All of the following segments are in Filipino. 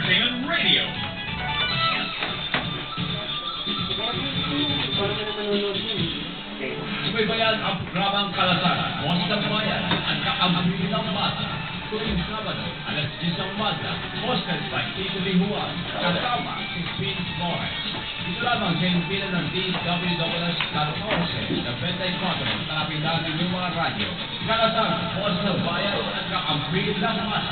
Entertainment Radio. Subaybayan ang programang Kalasan, Voz ng Bayan, at Kaambunin ng Bata. Tuwing Sabado, alas 10 ng umaga, hosted by Tito Lihuan, kasama si Vince Morris. Ito lamang sa impilan ng DWWS 14 na 24 na pinagin yung mga radyo. Kalasan, Voz ng Bayan, at Kaambunin ng Bata.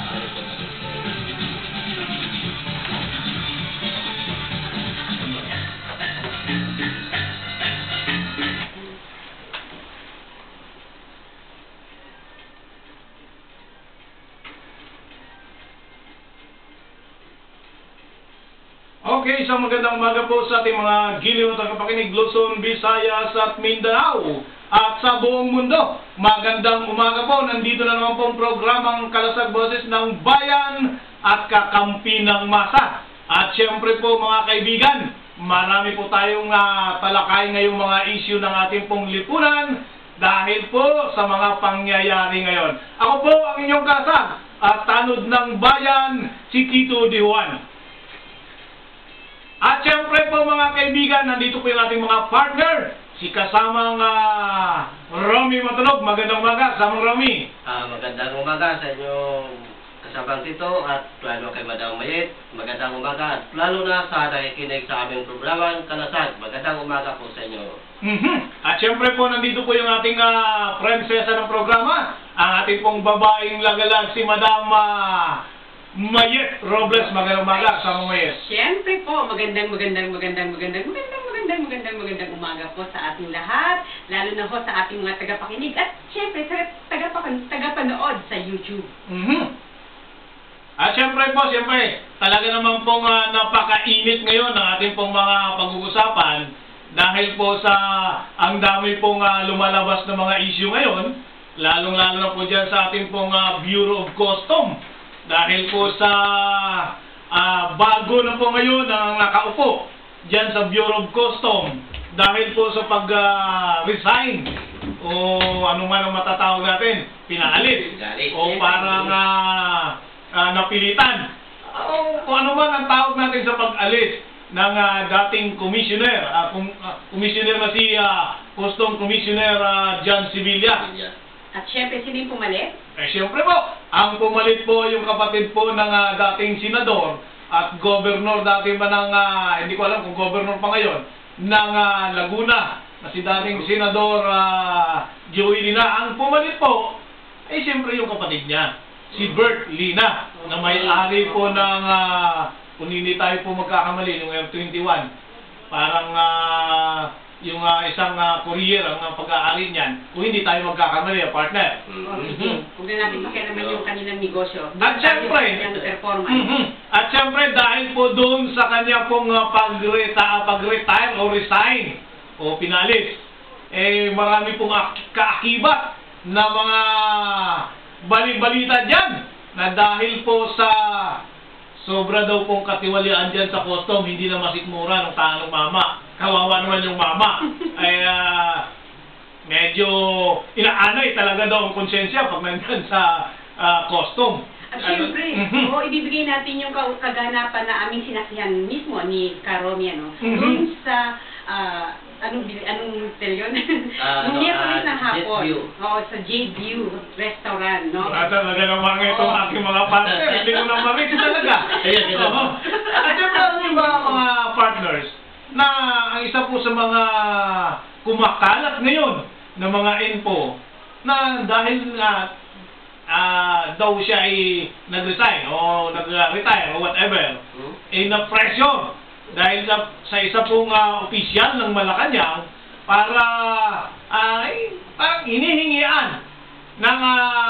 Okay, isang magandang umaga po sa ating mga giliw at tagapakinig Luzon, Visayas at Mindanao at sa buong mundo. Magandang umaga po. Nandito na naman pong programang Kalasag Boses ng Bayan at Kakampi ng Masa. At syempre po mga kaibigan, marami po tayong talakay ngayong mga issue ng ating pong lipunan dahil po sa mga pangyayari ngayon. Ako po ang inyong kasag at tanod ng bayan, si Tito Lihuan. At syempre po mga kaibigan, nandito po yung ating mga partner, si kasamang Romy Matulog. Magandang umaga, kasamang Romy. Magandang umaga sa inyong kasamang Tito at lalo kay Madam Mayet. Magandang umaga at lalo na sa nakikinig sa aming programang Kalasag. Magandang umaga po sa inyo. At syempre po, nandito po yung ating prinsesa ng programa, ang ating pong babaeng lagalag, si Madam Mayet Robles. Magandang umaga, kasamang Mayet. Siyempre po, magandang umaga po sa ating lahat, lalo na ho sa ating mga tagapakinig at siyempre sa tagapanood sa YouTube. At siyempre po, talaga naman pong napakainit ngayon ang ating pong mga pag-uusapan dahil po sa ang dami pong lumalabas na mga issue ngayon, lalong-lalo na po dyan sa ating pong Bureau of Customs. Dahil po sa bago na po ngayon ang nakaupo dyan sa Bureau of Customs dahil po sa pag-resign o ano man ang matatawag natin, pinaalis o parang napilitan o ano man ang tawag natin sa pag-alis ng dating commissioner, commissioner na si Customs Commissioner John Sevilla. At syempre, sino yung pumalit? Siyempre po, ang pumalit po yung kapatid po ng dating senador at governor dati ba ng, hindi ko alam kung governor pa ngayon, ng Laguna, na si dating senador Joey Lina. Ang pumalit po, ay siyempre yung kapatid niya, si Bert Lina, na may-ari po ng, kung hindi tayo po magkakamali, yung M21. Parang yung isang courier ang pag-aari niyan, kung hindi tayo magkakamali, partner. Huwag na natin pakialaman yung kanilang negosyo. At syempre, at syempre, dahil po doon sa kanya pong pag-retire o resign o pinalis, marami pong kaakibat na mga bali-balita dyan na dahil po sa sobra daw pong katiwalian dyan sa custom, hindi na masikmura ng tanong mama. Kawawa naman yung mama. Ay medyo inaanay talaga daw ang konsensya pag nandyan sa custom. At syempre, ibibigay natin yung kaganapan na aming sinasihan mismo ni Karomi, doon sa anong hotel yun? Nung Miyerkules ng hapon. Sa Jade View Restaurant, no? Talaga naman itong aking mga partner. Hindi ko na marinig talaga. At syempre, yung mga partners, na ang isa po sa mga kumakalat ngayon ng mga info na dahil daw siya ay nag-resign o nag-retire o whatever, na-pressure dahil sa isa pong opisyal ng Malacanang para parang hinihingian ng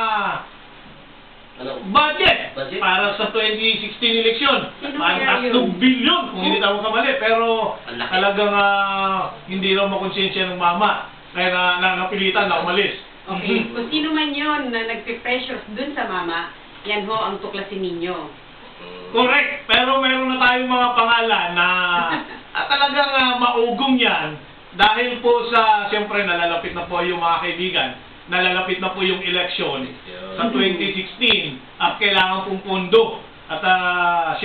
budget para sa 2016 eleksyon. Parang 3 bilyon kung hindi tayo kamali, pero talagang hindi raw makonsensya ng mama kaya napilitan na umalis. Okay, kung sino man yun na nagpe-pressure dun sa mama, yan ho ang tuklasin ninyo. Correct, pero meron na tayong mga pangalan na talagang maugong yan dahil po sa, siyempre nalalapit na po yung mga kaibigan, nalalapit na po yung eleksyon sa 2016 at kailangan pong pondo. At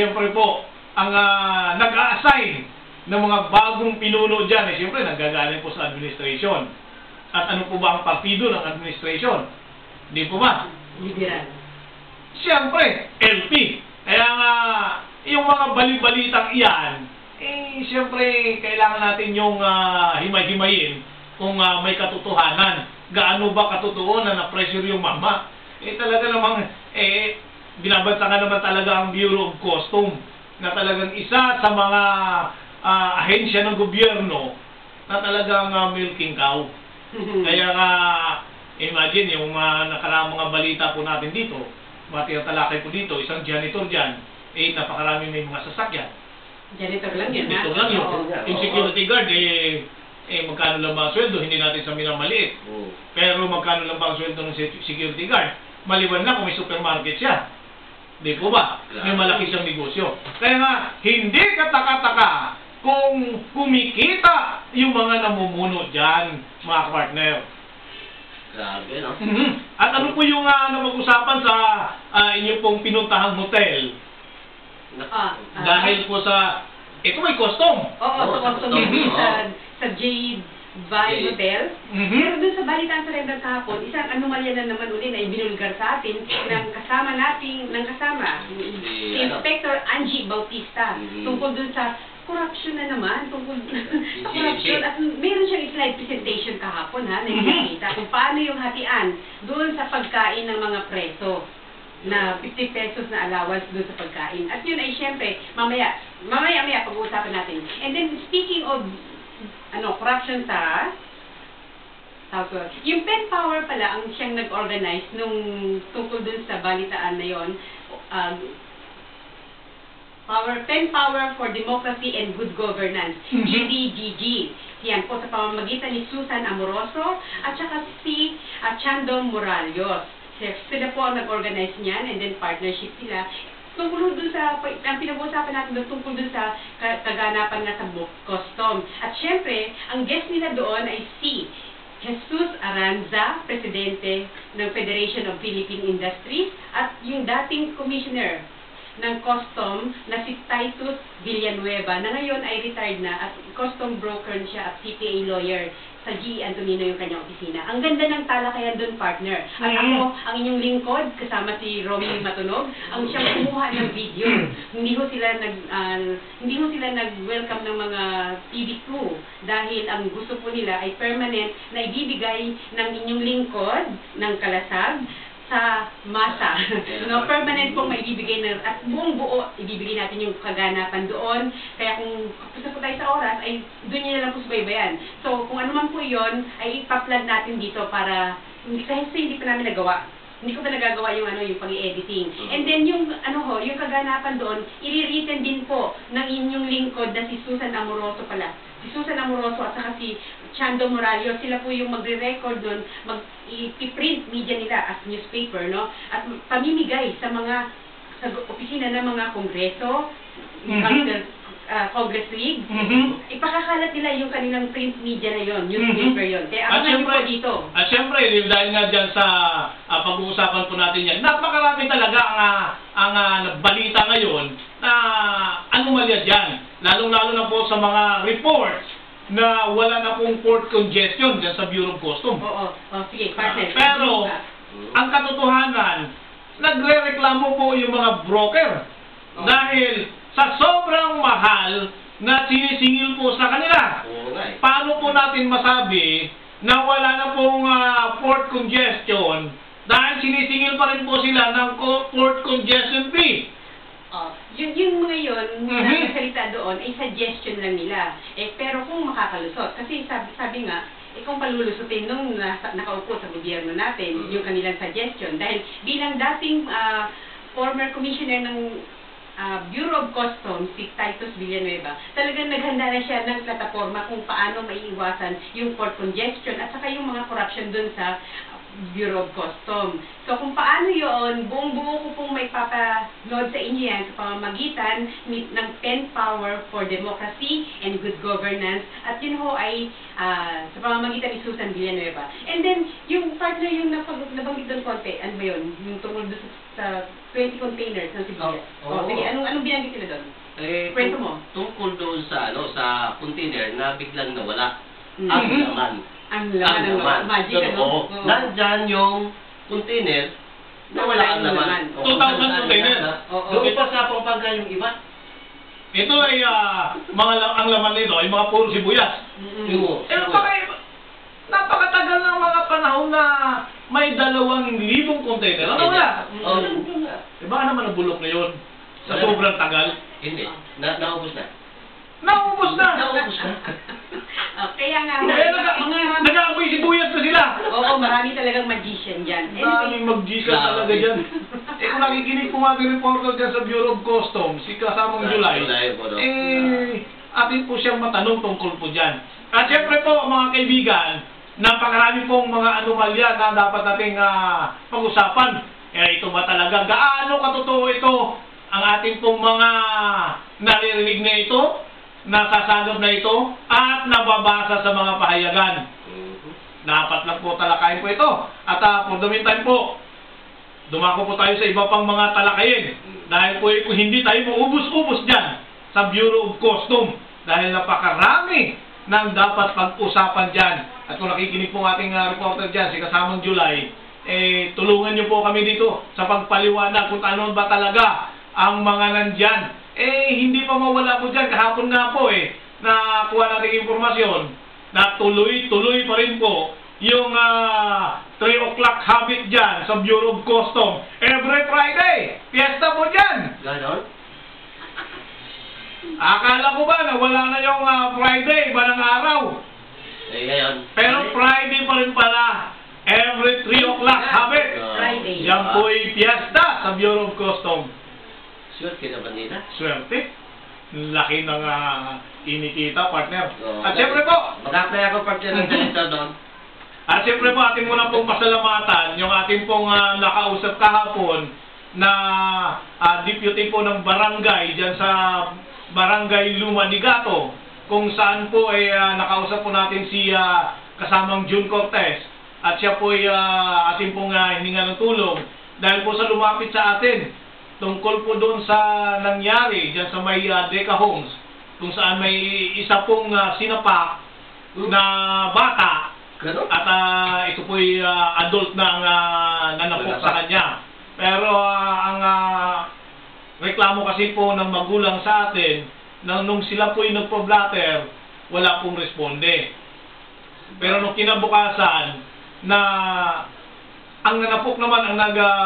siyempre po, ang nag-a-assign ng mga bagong pinuno dyan, siyempre nanggagaling po sa administration. At ano po ba ang partido ng administration? Hindi po ba? Liberal. Siyempre, LP. Kaya nga, yung mga bali-balitang iyan, siyempre, kailangan natin yung himay-himayin kung may katotohanan. Gaano ba katotoo na na-pressure yung mama? Talaga namang, binabantagan naman talaga ang Bureau of Customs na talagang isa sa mga ahensya ng gobyerno na talagang milking cow. Kaya nga, imagine yung nakaraang mga balita po natin dito, mga tinatalakay po dito, isang janitor dyan, napakarami may mga sasakyan. Janitor lang yun, ha? Janitor lang yun. Yung security guard, magkano lang ba ang sweldo? Hindi natin sa minamaliit. Pero magkano lang ba ang sweldo ng security guard? Maliban na kung may supermarket siya. Di po ba? May malaki siyang negosyo. Kaya nga, hindi kataka-taka kung kumikita yung mga namumuno dyan, mga partner. Grabe, no? At ano po yung napag-usapan sa inyong pong pinuntahang hotel? Dahil po sa, ito may custom. Oo, sa custom sa Jade Valley Hotel. Pero dun sa balitaan sa Rebel kahapon, isang anomalya na naman uli na ibinulgar sa atin ng kasama si Inspector Angie Bautista tungkol dun sa corruption na naman, tungkol sa corruption. At meron siyang slide presentation kahapon, ha, na nakikita kung paano yung hatian doon sa pagkain ng mga preso na 50 pesos na allowance doon sa pagkain. At yun ay siyempre, mamaya pag-uusapan natin. And then, speaking of corruption yung Pen Power pala ang siyang nag-organize nung tungkol dun sa balitaan na yon. Pen Power for Democracy and Good Governance, PDGG. Yan po sa pamamagitan ni Susan Amoroso at saka si Chando Moralios. Sila po ang nag-organize niyan, and then partnership sila. Tungkol doon sa, ang pinag-uusapan natin doon, tungkol doon sa kaganapan nga sa custom. At syempre, ang guest nila doon ay si Jesus Aranza, Presidente ng Federation of Philippine Industries, at yung dating Commissioner ng Custom na si Titus Villanueva, na ngayon ay retired na at custom broker siya at CPA lawyer sa G. Antonino yung kanyang opisina. Ang ganda ng talakayan doon, partner. At ako, ang inyong lingkod, kasama si Romy Matunog, ang siyang kumuha ng video. Hindi ho sila nag-welcome ng mga TV crew dahil ang gusto po nila ay permanent na ibibigay ng inyong lingkod ng Kalasag sa masa. Permanent pong maibibigay at buong buo ibibigay natin yung kaganapan doon. Kaya kung gusto po tayo sa oras, ay doon nyo na lang po subaybayan. So, kung ano man po yun, ay ipaplan natin dito para, kahit hindi pa namin nagawa. Hindi ko pa nagagawa yung yung pag-i-editing. And then yung yung kaganapan doon, i-written din po ng inyong lingkod na si Susan Amoroso pala. Si Susan Amoroso at saka si Chando Moralios, sila po yung magre-record doon, i-print media nila as newspaper, no? At pamimigay sa opisina ng mga kongreso, Congress League, ipakakalat nila yung kanilang print media na yon, newspaper yon. Kaya abangan niyo po dito. At syempre, dahil nga dyan sa pag-uusapan po natin yan, napakarami talaga ang balita ngayon na anomalya dyan. Lalong-lalo na po sa mga reports na wala na pong port congestion dyan sa Bureau of Customs. Sige, partner. Pero, ang katotohanan, nagre-reklamo po yung mga broker. Dahil sa sobrang mahal na sinisingil po sa kanila. Paano po natin masabi na wala na pong port congestion dahil sinisingil pa rin po sila ng port congestion fee? Yung mga yun, nakasalita doon, ay suggestion lang nila. Pero kung makakalusot, kasi sabi nga, kung palulusutin nung nakaupo sa gobyerno natin, yung kanilang suggestion, dahil bilang dating former commissioner ng Bureau of Customs, si Titus Villanueva, talagang naghanda na siya ng plataforma kung paano maiiwasan yung port congestion at saka yung mga corruption dun sa Bureau of Customs. So kung paano yon, buong buo ko pong may papanood sa inyo yan sa pamamagitan ng Pen Power for Democracy and Good Governance, at yun ho ay sa pamamagitan ni Susan Villanueva. And then, yung partner yung nabanggit doon konti, ano ba yun? Yung tungkol doon sa 20 containers ng sibuyas. Oo. Sige, anong binanggit nila doon? Kwento mo. Tungkol doon sa sa container na biglang nawala. Mm. Ang laman. Ang laman ng magic, ano? Oo. Nandyan yung container, nawala ang laman. 2,000 container. Doon pa sa Pampanga yung iba. Ito ay ang laman nito ay mga puro sibuyas. Yung, Napakatagal ng mga panahon na may 2,000 container. Ano wala? Diba naman nabulok na yun? Sa sobrang tagal. Hindi. Naubos na. Naubos na! Naubos na. Kaya nga, Nag-aamoy sibuyas na sila. oo, marami talagang magician dyan. Daming mag-gisal talaga dyan. Kung nakikinig po mga reporter dyan sa Bureau of Customs, si kasamang July, atin po siyang matanong tungkol po dyan. At syempre po, mga kaibigan, napakarami pong mga anomalya na dapat nating pag-usapan. Ito ba talaga? Gaano katotoo ito ang ating pong mga naririnig na ito, nasasagap na ito, at nababasa sa mga pahayagan. Dapat lang po talakayin po ito. At for the meantime po, dumako po tayo sa iba pang mga talakayin. Dahil po kung hindi tayo maubos-ubos dyan sa Bureau of Customs. Dahil napakarami ng dapat pag-usapan dyan. At kung nakikinig po ating reporter dyan, si kasamang July, tulungan niyo po kami dito sa pagpaliwanag kung ano ba talaga ang mga nandyan. Hindi pa mawala po dyan. Kahapon nga po na kuha natin informasyon na tuloy-tuloy pa rin po yung 3 o'clock habit dyan sa Bureau of Customs. Every Friday, fiesta po dyan. Ganon? Akala ko ba na wala na yung Friday, iba ng araw. Ngayon. Pero Friday pa rin pala. Every 3 o'clock habit. Friday. Yan po ay fiesta sa Bureau of Customs. Sure ka naman nila. Swerte. Laki ng inikita, partner. At siyempre po, mag-apply ako partner ng ganito doon. At siyempre po, ating muna pong pasalamatan yung ating pong nakausap kahapon na deputy po ng barangay dyan sa Barangay Lumadigato, kung saan po ay nakausap po natin si kasamang June Cortez, at siya po ay ating pong hininga ng tulong dahil po sa lumapit sa atin tungkol po doon sa nangyari dyan sa may Deca Homes, kung saan may isa pong sinapak na bata. At ito po ay adult na nanapok sa kanya. Pero ang reklamo kasi po ng magulang sa atin, nung sila po ay nagpo-blatter, wala pong responde. Pero nung kinabukasan, na ang nanapok naman ang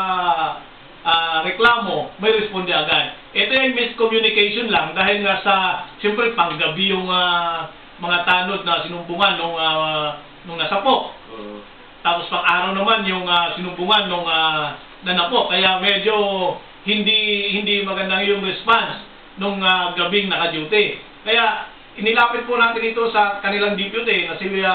reklamo, may responde agad. Ito ay miscommunication lang dahil nga sa, siyempre, panggabi yung mga tanod na sinumbungan nung nasapok. Tapos pang-araw naman yung sinumbungan nung nanapok. Kaya medyo hindi magandang yung response nung gabing naka-duty. Kaya inilapit po natin ito sa kanilang deputy na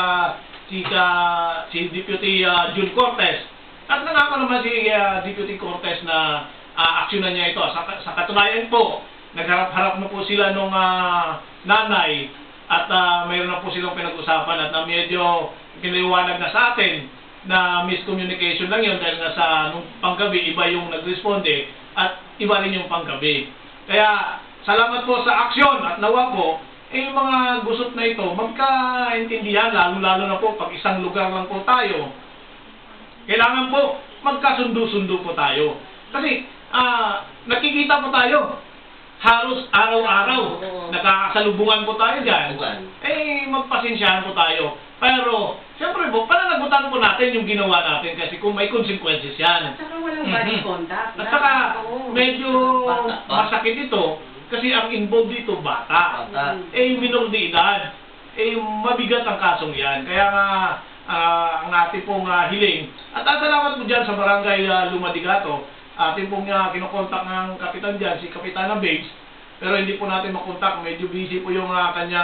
si Deputy June Cortez. At nangako naman si Deputy Cortez na aksyonan niya ito. Sa katunayan po, nagharap-harap na po sila nung nanay at mayroon na po silang pinag-usapan at medyo kiniwanag na sa atin na miscommunication lang yun dahil nga sa nung panggabi iba yung nagresponde at iba rin yung panggabi. Kaya salamat po sa aksyon at nawa po yung mga gusot na ito magkaintindihan, lalo-lalo na po pag isang lugar lang po tayo. Kailangan po magkasundo-sundo po tayo. Kasi nakikita po tayo. Halos araw-araw. Nakakasalubungan po tayo dyan. Magpasensyahan po tayo. Pero, siyempre po, pananagutan po natin yung ginawa natin kasi kung may consequences yan. At saka walang body contact. At saka, medyo masakit ito kasi ang involved dito, bata. Minor de edad. Mabigat ang kasong yan. Kaya nga, ang ating pong hiling. At salamat po dyan sa Barangay Lumadigato. Ating pong kinokontak ng kapitan dyan, si Kapitana Babes. Pero hindi po natin makontak. Medyo busy po yung kanyang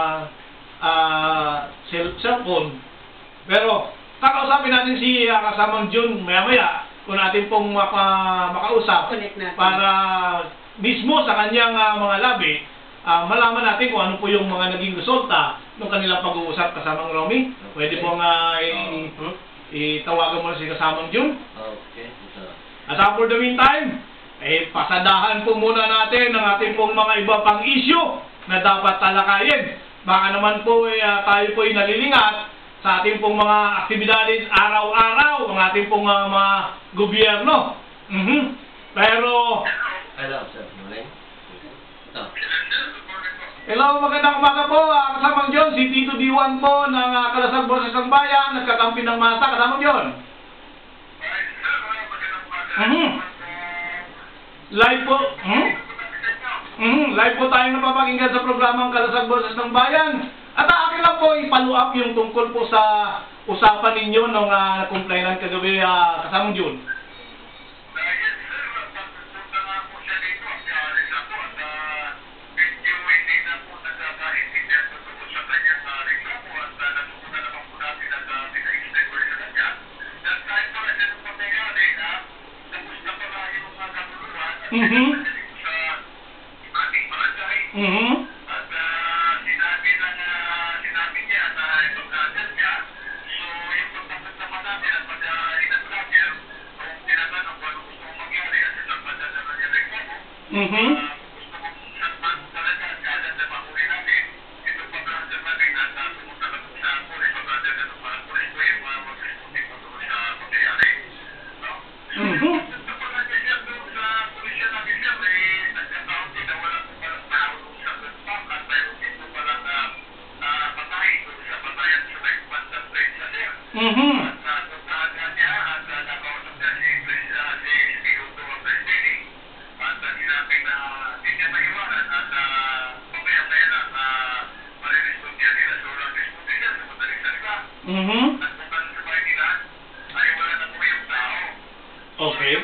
cellphone. Pero kakausapin natin si kasamang June maya-maya kung natin pong makausap para mismo sa kanyang mga labi malaman natin kung ano po yung mga naging resulta ng kanilang pag-uusap. Kasamang Romy, pwede pong itawagan mo na si kasamang June. Okay. At for the meantime, pasadahan po muna natin ang ating pong mga iba pang issue na dapat talakayin. Baka naman po tayo po ay nalilingat sa ating pong mga aktibidades araw-araw, ang ating pong mga gobyerno. Pero, Hello, sir. Morning. Ito. hello, magandang umaga po. Kasamang John, si Tito D1 po ng Kalasag Boses ng Bayan, nagkakampi ng masa. Kasamang John. Live po. Live po tayo napapakinggan sa programang Kalasag Boses ng Bayan. At akin lang po i-follow up yung tungkol po sa usapan ninyo nung complainant kagabi, Kasamang John. Okay.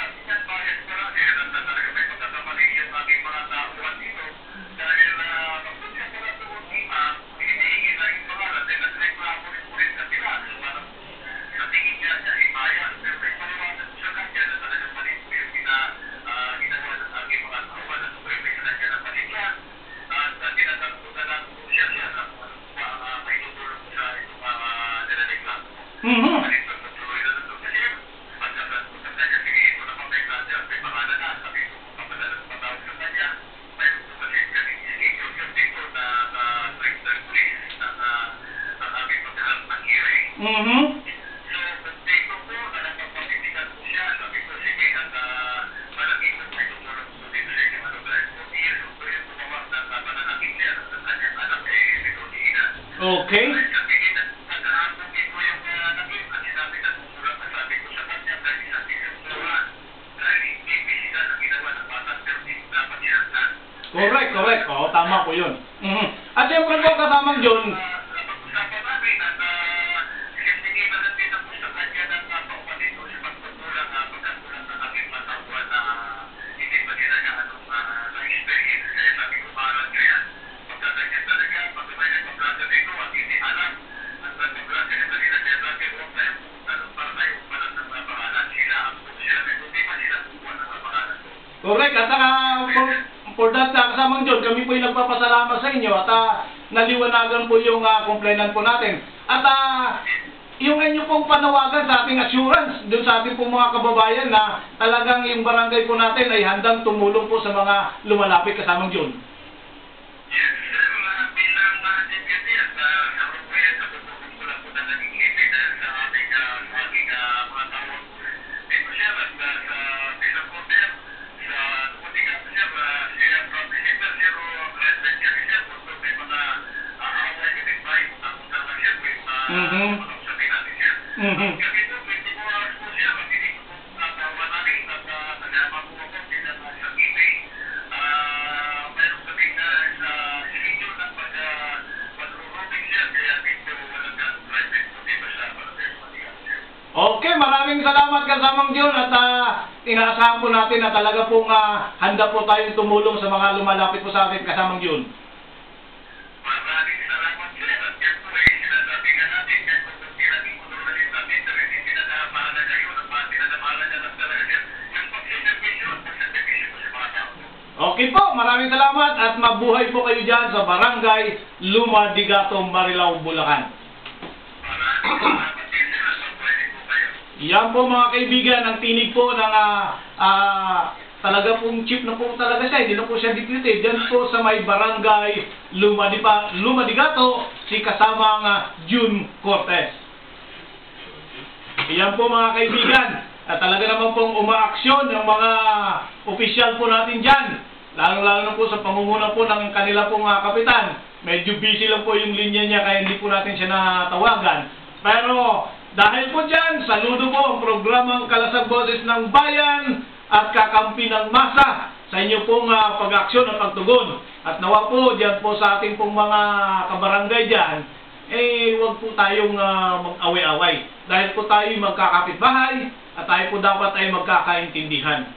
Okay. Correct. Oo, tama po yun. At siyempre po, Kasamang John, correct. At saka, for that, Kasamang John, kami po yung nagpapasalamat sa inyo at naliwanagan po yung complainant po natin. At yung inyo pong panawagan sa ating assurance dun sa ating pong mga kababayan na talagang yung barangay po natin ay handang tumulong po sa mga lumalapit, Kasamang John. Okay, maraming salamat, Kasamang John, at inaasahan po natin na talaga pong handa po tayong tumulong sa mga lumalapit po sa atin, Kasamang John. Maraming salamat, sir. At yan po ay sinasabi nga natin, kahit kung sinabi mo doon natin natin, pero hindi pinagmahalaga yun, at pinagmahalaga lang talaga yan. Yung pagsiservisyo at pagsiservisyo po sa mga tao. Okay po, maraming salamat at mabuhay po kayo dyan sa Barangay Luma Digato, Marilao, Bulacan. Maraming salamat din, sir. At mabuhay po kayo. Yan po mga kaibigan, ang tinig po ng talaga pong chief na po talaga siya, hindi na po siya deputy. Diyan po sa may barangay Lumadigato, si kasamang June Cortez. Iyan po mga kaibigan, at talaga naman pong umaaksyon yung mga opisyal po natin dyan. Lalo-lalo na po sa pangunguna po ng kanila pong kapitan. Medyo busy lang po yung linya niya kaya hindi po natin siya natawagan. Pero dahil po dyan, saludo po ang programang Kalasag Boses ng Bayan at kakampi ng masa sa inyo pong pag-aksyon at pagtugon. At nawa po dyan po sa ating pong mga kabarangay dyan, huwag po tayong mag-away-away. Dahil po tayo magkakapitbahay at tayo po dapat ay magkakaintindihan.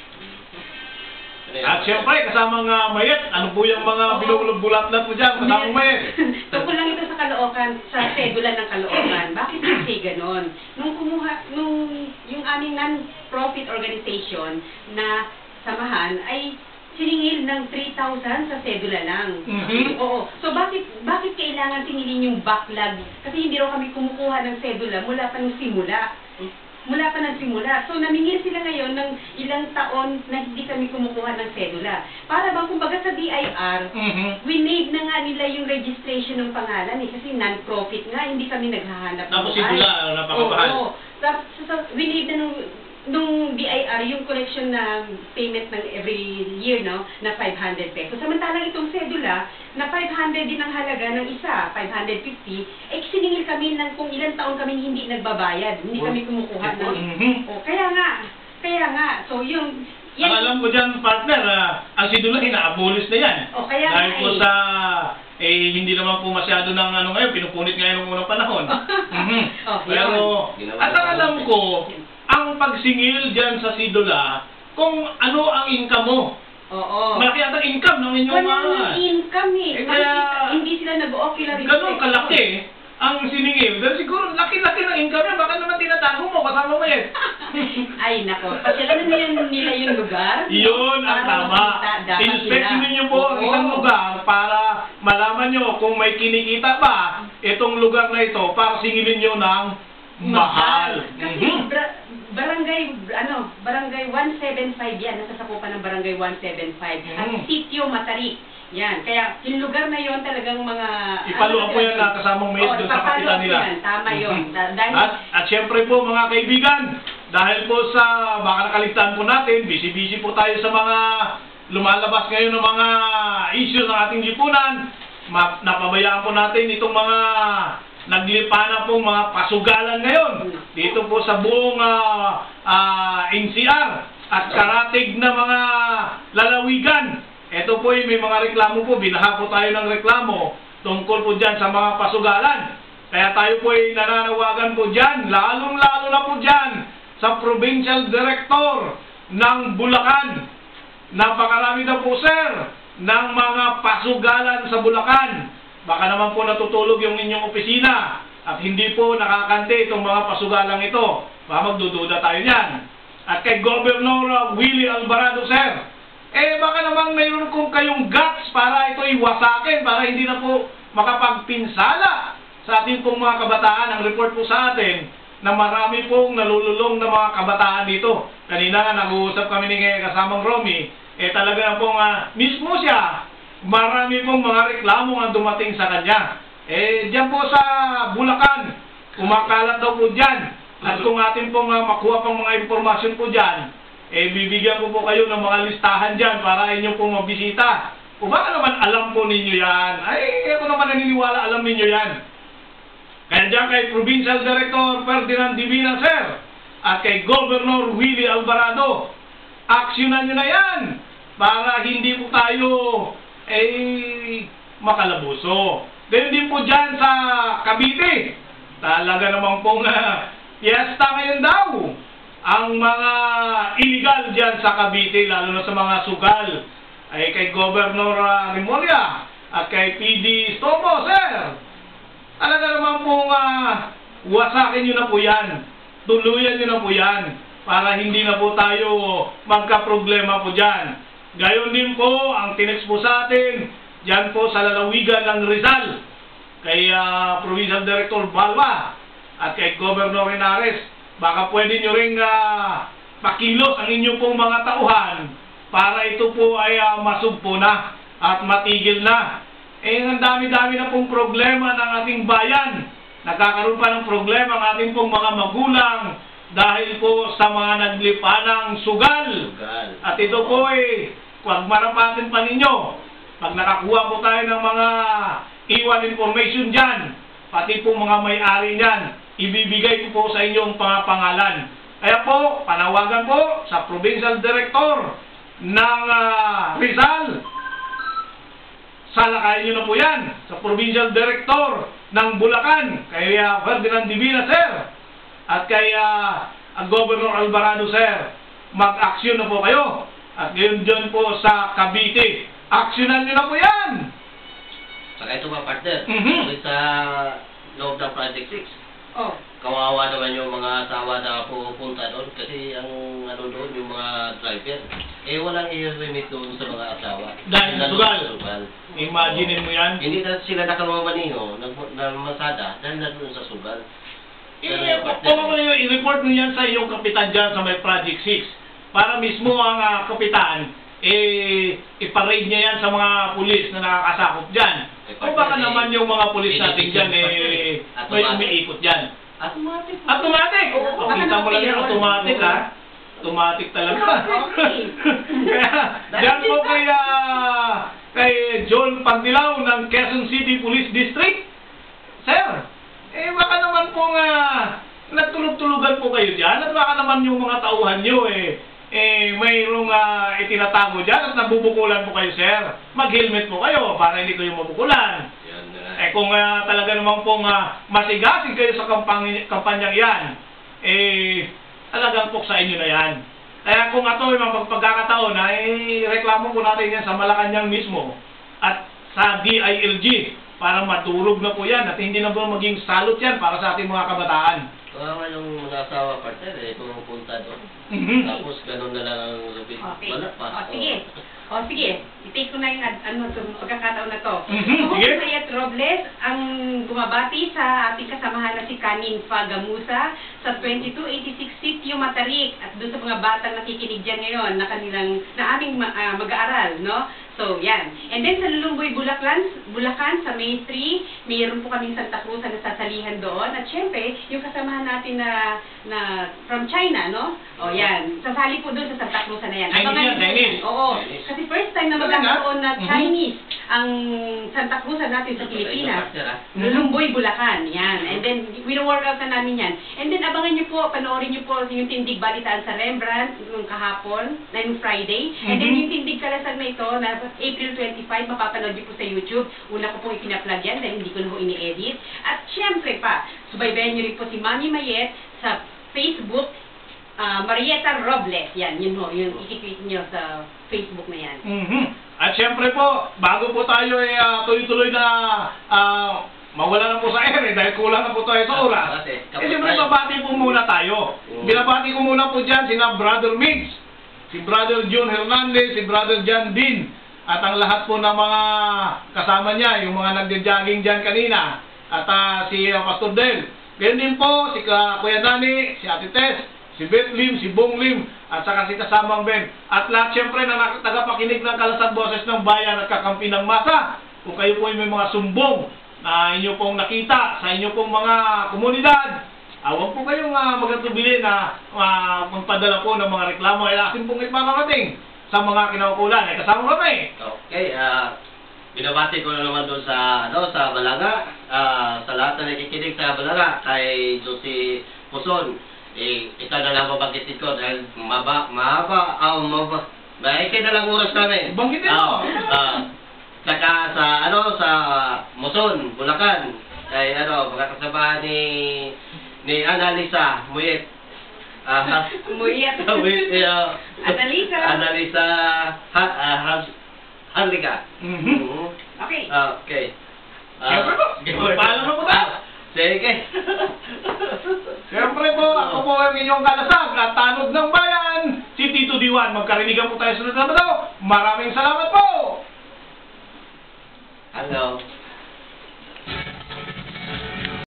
At siyempre, kasamang Mayet, ano po yung mga binubulbulat-lat mo dyan, kasamang Mayet? Tungkol lang ito sa Caloocan, sa sedula ng Caloocan. Bakit kasi ganon? Yung aming non-profit organization na samahan ay siningil ng 3,000 sa sedula lang. Oo. So bakit kailangan singilin yung backlog? Kasi hindi raw kami kumukuha ng sedula mula pa ng simula. So, namingil sila ngayon ng ilang taon na hindi kami kumukuha ng sedula. Para bang, kumbaga sa BIR, we-made na nga nila yung registration ng pangalan kasi non-profit nga, hindi kami naghahanap ng Tapos sedula, napakabahal. Oo. We-made na nung BIR, yung collection na payment ng every year, no, na 500 pesos. Samantalang itong sedula, na 500 din ang halaga ng isa, 550, siningil kami ng kung ilang taon kami hindi nagbabayad. Hindi kami kumukuha ng... Kaya nga. So, yung... Ang alam ko dyan, partner, ang sedula, ina-abolish na yan. Kaya dahil po sa... hindi naman po masyado ng ngayon, pinupunit ngayon ng unang panahon. Pero, at ang alam ko, ang pagsingil dyan sa sidula, kung ano ang income mo. Oo. Malaki at ang income ng inyong mga... Walang income Kaya, hindi sila nag-ocular. Ganun kalaki ang siningil. Dahil siguro, laki-laki ng income yan. Baka naman tinatago mo, kasama mo yan. Ay, nako. Pasyalan nila yung lugar. Yun ang tama. Inspect ninyo po ang isang lugar para malaman nyo kung may kinikita ba itong lugar na ito para singilin nyo ng mahal. Kasi barangay 175 yan, nasasakupan ng barangay 175 at Sitio Matari. Yan, kaya yung lugar na yon talagang mga... Ipaluan ko yan na kasamang mayat doon sa kapitan nila. Tama yun. At syempre po mga kaibigan, dahil po sa baka nakaligtaan po natin, busy-busy po tayo sa mga lumalabas ngayon ng mga issue ng ating lipunan, napabayaan po natin itong mga naglipana pong mga pasugalan ngayon dito po sa buong NCR at karatig na mga lalawigan. Ito po may mga reklamo po, binaha po tayo ng reklamo tungkol po dyan sa mga pasugalan. Kaya tayo po ay nananawagan po dyan, lalong-lalo na po dyan sa Provincial Director ng Bulacan. Napakarami daw po sir ng mga pasugalan sa Bulacan. Baka naman po natutulog yung inyong opisina at hindi po nakakante itong mga pasugalang ito. Baka magdududa tayo niyan. At kay Governor Willie Alvarado, sir, baka naman mayroon kong kayong guts para ito iwasakin, para hindi na po makapagpinsala sa ating pong mga kabataan. Ang report po sa atin na marami pong nalululong na mga kabataan dito. Kanina nga nag-uusap kami ni kasamang Romy, talaga na pong mismo siya, marami pong mga reklamo ang dumating sa kanya. Diyan po sa Bulacan, kumakalat daw po dyan. At kung atin pong makuha pang mga impormasyon po dyan, bibigyan ko po kayo ng mga listahan dyan para inyo pong mabisita. Kung baka naman alam po ninyo yan, ako naman naniniwala alam ninyo yan. Kaya dyan kay Provincial Director Ferdinand Divina, sir, at kay Governor Willie Alvarado, aksyonan nyo na yan para hindi po tayo makalabuso. Then din po dyan sa Cavite, talaga naman pong fiesta ngayon daw ang mga illegal dyan sa Cavite, lalo na sa mga sugal. Kay Governor Remulla at kay PD Stomo, sir, talaga naman pong wasakin nyo na po yan, tuluyan nyo na po yan para hindi na po tayo magka-problema po dyan. Gayon din po ang tinext po sa atin dyan po sa lalawigan ng Rizal kay Provincial Director Balwa at kay Governor Henares. Baka pwede nyo ring pakilos ang inyong pong mga tauhan para ito po ay masugpo na at matigil na. Ang dami-dami na pong problema ng ating bayan. Nagkakaroon pa ng problema ang ating pong mga magulang dahil po sa mga naglipanang sugal. At ito po ay huwag marapatin pa ninyo. Pag nakakuha po tayo ng mga iwan information dyan, pati po mga may-ari niyan, ibibigay ko po sa inyong pangalan. Kaya po, panawagan po sa Provincial Director ng Rizal. Salakayin nyo na po yan sa Provincial Director ng Bulacan, kay Ferdinand Divina, sir. At kay Governor Alvarado, sir. Mag-aksyon na po kayo. At ngayon dyan po sa Cavite, aksyonan nyo na po yan. Saka ito mga partner, sa loob ng Project 6. Oh. Kawawa naman yung mga asawa na pupunta doon kasi ang ano doon, yung mga driver, walang i-remit doon sa mga asawa. Dahil sa sugal. Imagine mo yan. Hindi na sila nakamamaniho ng masada dahil na doon sa sugal. I-report mo yan sa iyong kapitan dyan sa may Project 6 para mismo ang kapitan iparade niya yan sa mga pulis na nakakasakop dyan. O baka naman yung mga pulis natin dyan may umiikot dyan. Automatic. Automatic! Kita mo lang yung automatic, ha? Automatic talaga. Kaya, dyan po kay John Pandilaw ng Quezon City Police District. Sir, baka naman pong nagtulog-tulugan po kayo dyan at baka naman yung mga tauhan nyo mayroong itinatago dyan at nabubukulan po kayo, sir. Mag-helmet po kayo para hindi kayo mabukulan. Kung talaga naman pong masigasig kayo sa kampanyang yan, talagang po sa inyo na yan. Kaya kung ito ay mapagkakataon, reklamo po natin yan sa Malacanang mismo at sa DILG para matulog na po yan at hindi na po maging salot yan para sa ating mga kabataan. Kawawa yung mga asawa partner, pumupunta doon. Tapos ganun na lang ang lupit. Okay. Wala pa. Sige. I-take ko na yung pagkakataon na to. Sige. Mayat Robles ang bumabati sa ating kasamahan na si Kanin Fagamusa sa 2286 Sitio Matarik at doon sa mga batang nakikinig dyan ngayon na aming mag-aaral, no? So, yan. And then sa Lulumboy, Bulacan, sa May 3, mayroon po kaming Santa Cruz na sasalihan doon. At syempre, yung kasamahan natin na from China, no? O, yan. Sasali po doon sa Santa Cruz na yan. Chinese. Oo. Kasi first time na magkakaroon na Chinese ang Santa Cruz natin sa Pilipinas. Lulumboy, Bulacan. Yan. And then, wino-work out na namin yan. And then, abangan nyo po, panoorin nyo po yung Tindig Balitaan sa Rembrandt nung kahapon, na yung Friday. And then, yung Tindig Kalasag na ito, na April 25, mapapanood niyo po sa YouTube. Una ko pong ipina-plug yan dahil hindi ko na po ini-edit. At syempre pa, subaybayan niyo rin po si Mami Mayet sa Facebook, Marieta Robles. Yan, yun ho, yung ikiklik niyo sa Facebook na yan. At syempre po, bago po tayo tuloy-tuloy na mawala na po sa ere dahil kulang na po tayo sa oras. Siyempre, babati po muna tayo. Binabati ko muna po dyan sina Brother Migs, si Brother John Hernandez, si Brother John Dean, at ang lahat po ng mga kasama niya, yung mga nagde-jogging dyan kanina, at si Pastor Del. Ganyan din po, si Kuya Dani, si Ate Tess, si Beth Lim, si Bong Lim, at saka si Kasamang Ben. At lahat siyempre na tagapakinig ng Kalasag Boses ng Bayan at kakampi ng masa. Kung kayo po may mga sumbong na inyo pong nakita sa inyo pong mga komunidad, huwag po kayong magatubili na magpadala po ng mga reklamo ay akin pong ipaparating sa mga kinaukulan. Kasama kami. Okay, binabati ko na naman doon sa Balaga, sa lahat na nakikinig sa Balaga, kay Josie Puson. Isa na lang mabagitin ko dahil mahaba, maikay na lang oras namin. Banggitin mo. Saka sa Muson, Bulacan, kay mga kasama ni Annalisa Muyet. Muyet. Annalisa Harliga. Okay. Okay. Paalam na po ba? Sige. Siyempre po, ako po ang inyong kalasag at tanod ng bayan, si Tito Diwan. Magkarinigan po tayo sunod na daw. Maraming salamat po! Hello.